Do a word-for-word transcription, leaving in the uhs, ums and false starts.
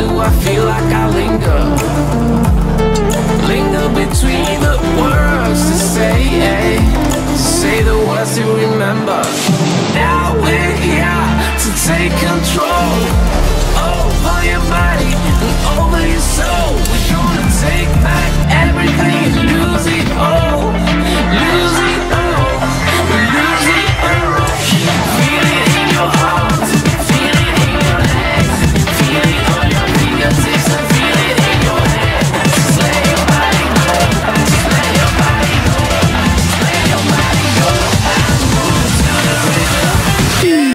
do I feel like I linger? Linger between the words to say, eh? To say the words to remember.